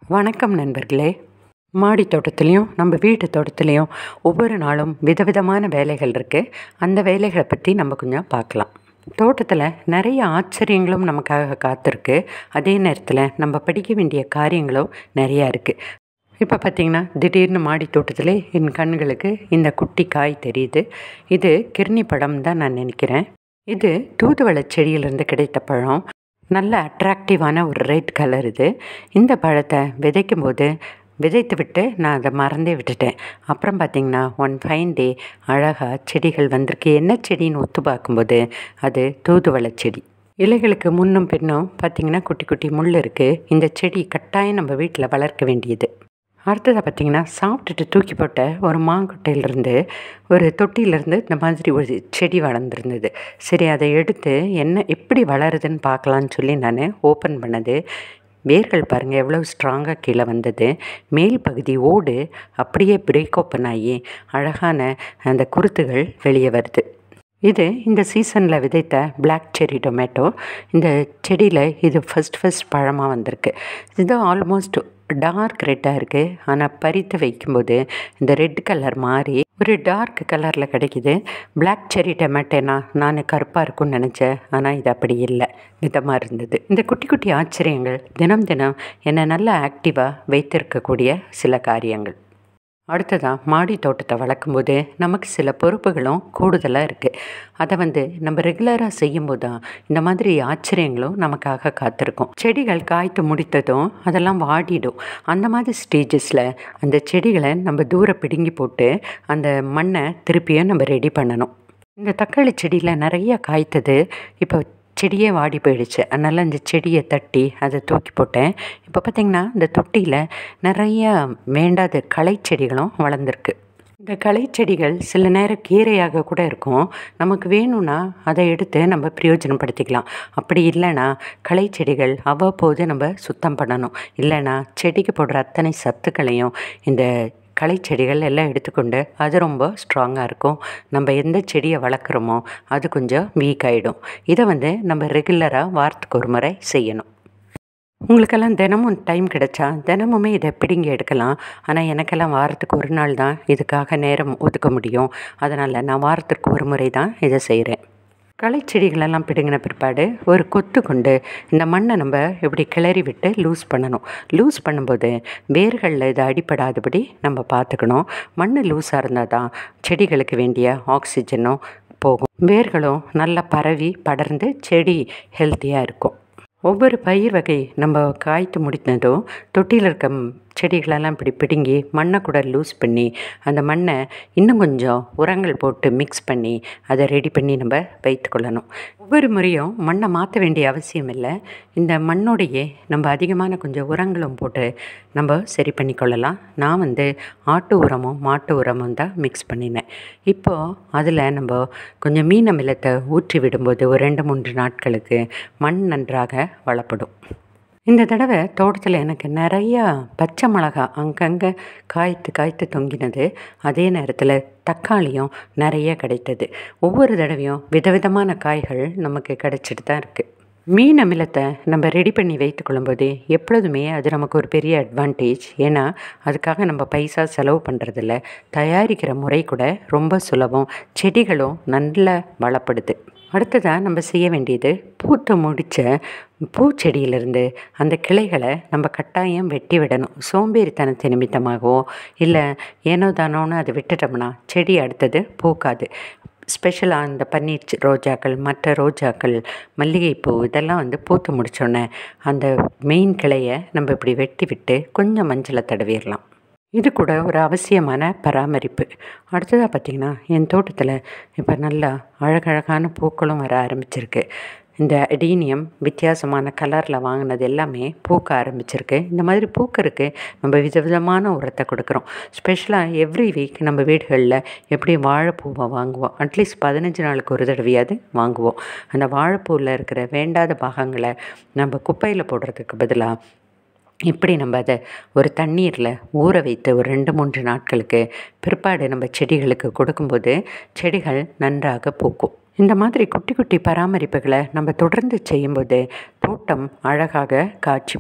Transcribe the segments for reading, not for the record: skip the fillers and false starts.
வணக்கம் நண்பர்களே. மாடி தோட்டத்துலேயும் நம்ம வீட்டு தோட்டத்துலேயும் ஒவ்வொரு நாளும் விதவிதமான வேலைகள் இருக்குது. அந்த வேலைகளை பற்றி நம்ம கொஞ்சம் பார்க்கலாம். தோட்டத்தில் நிறைய ஆச்சரியங்களும் நமக்காக காத்திருக்கு. அதே நேரத்தில் நம்ம படிக்க வேண்டிய காரியங்களும் நிறையா இருக்குது. இப்போ பார்த்திங்கன்னா, திடீர்னு மாடி தோட்டத்தில் என் கண்களுக்கு இந்த குட்டி காய் தெரியுது. இது கிர்னி பழம் தான் நான் நினைக்கிறேன். இது தூதுவளை செடியிலிருந்து கிடைத்த பழம். நல்ல அட்ராக்டிவான ஒரு ரெட் கலர் இது. இந்த பழத்தை விதைக்கும் போது விதைத்து விட்டு நான் அதை மறந்தே விட்டுட்டேன். அப்புறம் பார்த்திங்கன்னா, ஒன் ஃபைன் டே அழகாக செடிகள் வந்திருக்கு. என்ன செடின்னு ஒத்து பார்க்கும்போது அது தூதுவளை செடி. இலைகளுக்கு முன்னும் பின்னும் பார்த்திங்கன்னா குட்டி குட்டி முள் இருக்குது. இந்த செடி கட்டாயம் நம்ம வீட்டில் வளர்க்க வேண்டியது. அடுத்ததாக பார்த்திங்கன்னா, சாப்பிட்டுட்டு தூக்கி போட்ட ஒரு மாங்கொட்டையிலேருந்து ஒரு தொட்டியிலேருந்து இந்த மாதிரி ஒரு செடி வளர்ந்துருந்தது. சரி, அதை எடுத்து என்ன எப்படி வளருதுன்னு பார்க்கலான்னு சொல்லி நான் ஓப்பன் பண்ணது. வேர்கள் பாருங்கள் எவ்வளோ ஸ்ட்ராங்காக கீழே வந்தது. மேல் பகுதி ஓடு அப்படியே பிரேக் ஓப்பன் ஆகி அழகான அந்த குருத்துகள் வெளியே வருது. இது இந்த சீசனில் விதைத்த பிளாக் செரி டொமேட்டோ. இந்த செடியில் இது ஃபஸ்ட் பழமாக வந்திருக்கு. இது ஆல்மோஸ்ட் டார்க் ரெட்டாக இருக்குது. ஆனால் பறித்து வைக்கும்போது இந்த ரெட் கலர் மாறி ஒரு டார்க் கலரில் கிடைக்கிது. பிளாக் செரி டொமேட்டோனா நான் கருப்பாக இருக்கும்னு நினச்சேன். ஆனால் இது அப்படி இல்லை, விதமாக இருந்தது. இந்த குட்டி குட்டி ஆச்சரியங்கள் தினம் என்னை நல்லா ஆக்டிவாக வைத்திருக்கக்கூடிய சில காரியங்கள். அடுத்ததாக, மாடி தோட்டத்தை வளர்க்கும்போது நமக்கு சில பொறுப்புகளும் கூடுதலாக இருக்குது. அதை நம்ம ரெகுலராக செய்யும்போது தான் இந்த மாதிரி ஆச்சரியங்களும் நமக்காக காத்திருக்கும். செடிகள் காய்த்து முடித்ததும் அதெல்லாம் வாடிடும். அந்த மாதிரி ஸ்டேஜஸில் அந்த செடிகளை நம்ம தூரம் பிடுங்கி போட்டு அந்த மண்ணை திருப்பியும் நம்ம ரெடி பண்ணணும். இந்த தக்காளி செடியில் நிறைய காய்த்தது. இப்போ செடியே வாடி போயிடுச்சு. அதனால் இந்த செடியை தட்டி அதை தூக்கி போட்டேன். இப்போ பார்த்திங்கன்னா, இந்த தொட்டியில் நிறைய வேண்டாத களை செடிகளும் வளர்ந்துருக்கு. இந்த களை செடிகள் சில நேரம் கீரையாக கூட இருக்கும். நமக்கு வேணும்னா அதை எடுத்து நம்ம பிரயோஜனப்படுத்திக்கலாம். அப்படி இல்லைன்னா களை செடிகள் அவ்வப்போது நம்ம சுத்தம் பண்ணணும். இல்லைன்னா செடிக்கு போடுற அத்தனை சத்துக்களையும் இந்த களை செடிகள் எல்லாம் எடுத்துக்கொண்டு அது ரொம்ப ஸ்ட்ராங்காக இருக்கும். நம்ம எந்த செடியை வளர்க்குறோமோ அது கொஞ்சம் வீக் ஆகிடும். இதை நம்ம ரெகுலராக வாரத்துக்கு ஒரு முறை செய்யணும். உங்களுக்கெல்லாம் தினமும் டைம் கிடைச்சா தினமுமே இதை பிடுங்கி எடுக்கலாம். ஆனால் எனக்கெல்லாம் வாரத்துக்கு ஒரு நாள் தான் இதுக்காக நேரம் ஒதுக்க முடியும். அதனால் நான் வாரத்துக்கு ஒரு முறை தான் இதை செய்கிறேன். களை செடிகளெல்லாம் பிடுங்கின பிற்பாடு ஒரு கொத்து கொண்டு இந்த மண்ணை நம்ம இப்படி கிளறி விட்டு லூஸ் பண்ணணும். லூஸ் பண்ணும்போது வேர்களில் இது அடிப்படாதபடி நம்ம பார்த்துக்கணும். மண் லூஸாக இருந்தால் தான் செடிகளுக்கு வேண்டிய ஆக்சிஜனும் போகும். வேர்களும் நல்லா பரவி படர்ந்து செடி ஹெல்த்தியாக இருக்கும். ஒவ்வொரு பயிர் வகை நம்ம காய்த்து முடித்ததும் தொட்டியில் இருக்க செடிகளெல்லாம் இப்படி பிடுங்கி மண்ணை கூட லூஸ் பண்ணி அந்த மண்ணை இன்னும் கொஞ்சம் உரங்கள் போட்டு மிக்ஸ் பண்ணி அதை ரெடி பண்ணி நம்ம வைத்துக்கொள்ளணும். ஒவ்வொரு முறையும் மண்ணை மாற்ற வேண்டிய அவசியம் இல்லை. இந்த மண்ணோடையே நம்ம அதிகமான கொஞ்சம் உரங்களும் போட்டு நம்ம சரி பண்ணி கொள்ளலாம். நான் ஆட்டு உரமும் மாட்டு உரமும் தான் மிக்ஸ் பண்ணினேன். இப்போது அதில் நம்ம கொஞ்சம் மீன் அமிலத்தை ஊற்றி விடும்போது ஒரு 2-3 நாட்களுக்கு மண் நன்றாக வளப்படும். இந்த தடவை தோட்டத்தில் எனக்கு நிறையா பச்சை மிளகா அங்கங்கே காய்த்து தொங்கினது. அதே நேரத்தில் தக்காளியும் நிறைய கிடைத்தது. ஒவ்வொரு தடவையும் விதவிதமான காய்கள் நமக்கு கிடைச்சிட்டு தான் இருக்குது. மீன் அமிலத்தை நம்ம ரெடி பண்ணி வைத்து கொள்ளும்போது எப்பொழுதுமே அது நமக்கு ஒரு பெரிய அட்வான்டேஜ். ஏன்னா அதுக்காக நம்ம பைசா செலவு பண்ணுறதில்ல. தயாரிக்கிற முறை கூட ரொம்ப சுலபம். செடிகளும் நல்லா வளப்படுது. அடுத்ததாக நம்ம செய்ய வேண்டியது, பூத்து முடித்த பூச்செடியிலிருந்து அந்த கிளைகளை நம்ம கட்டாயம் வெட்டி விடணும். சோம்பேறித்தனத்தை நிமித்தமாகவோ இல்லை ஏனோ தானோன்னு அதை விட்டுட்டோம்னா செடி அடுத்தது பூக்காது. ஸ்பெஷலாக இந்த பன்னீர் ரோஜாக்கள், மற்ற ரோஜாக்கள், மல்லிகைப்பூ இதெல்லாம் பூத்து முடித்தோடனே அந்த மெயின் கிளையை நம்ம இப்படி வெட்டி விட்டு கொஞ்சம் மஞ்சளை தடவிடலாம். இது கூட ஒரு அவசியமான பராமரிப்பு. அடுத்ததாக பார்த்திங்கன்னா, என் தோட்டத்தில் இப்போ நல்லா அழகழகான பூக்களும் வர ஆரம்பிச்சிருக்கு. இந்த அடீனியம் வித்தியாசமான கலரில் வாங்கினது எல்லாமே பூக்க ஆரம்பிச்சிருக்கு. இந்த மாதிரி பூக்கருக்கு நம்ம விதவிதமான உரத்தை கொடுக்குறோம். ஸ்பெஷலாக எவ்ரி வீக் நம்ம வீடுகளில் எப்படி வாழைப்பூவை வாங்குவோம். அட்லீஸ்ட் 15 நாளுக்கு ஒரு தடவையாவது வாங்குவோம். அந்த வாழைப்பூவில் இருக்கிற வேண்டாத பாகங்களை நம்ம குப்பையில் போடுறதுக்கு பதிலாக இப்படி நம்ம அதை ஒரு தண்ணீரில் ஊற வைத்து ஒரு 2-3 நாட்களுக்கு பிற்பாடு நம்ம செடிகளுக்கு கொடுக்கும்போது செடிகள் நன்றாக பூக்கும். இந்த மாதிரி குட்டி குட்டி பராமரிப்புகளை நம்ம தொடர்ந்து செய்யும்போது தோட்டம் அழகாக காட்சி பெறும்.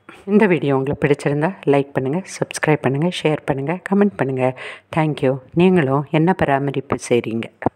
இந்த வீடியோ உங்களுக்கு பிடிச்சிருந்தா லைக் பண்ணுங்கள், சப்ஸ்கிரைப் பண்ணுங்கள், ஷேர் பண்ணுங்கள், கமெண்ட் பண்ணுங்கள். தேங்க்யூ. நீங்களும் என்ன பராமரிப்பு செய்கிறீங்க?